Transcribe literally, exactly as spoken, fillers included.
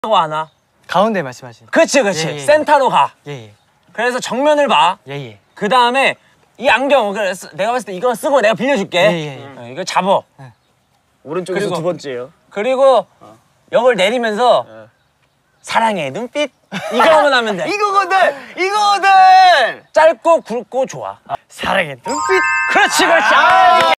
하나? 가운데 말씀하시는. 그렇지, 그렇지. 예, 예. 센터로 가. 예, 예. 그래서 정면을 봐. 예, 예. 그 다음에 이 안경, 그래서 내가 봤을 때 이거 쓰고 내가 빌려줄게. 예, 예, 예. 어, 이거 잡어. 예. 오른쪽에서 그리고- 두 번째요. 그리고 어. 역을 내리면서 어. 사랑해 눈빛 이거만 하면 돼. 이거거든! 이거거든! 짧고 굵고 좋아. 사랑의 눈빛. 그렇지, 그렇지. 아,